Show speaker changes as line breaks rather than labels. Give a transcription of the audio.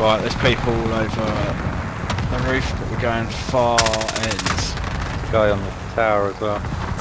Right, there's people all over the roof, but we're going far ends.
Guy on the tower as well.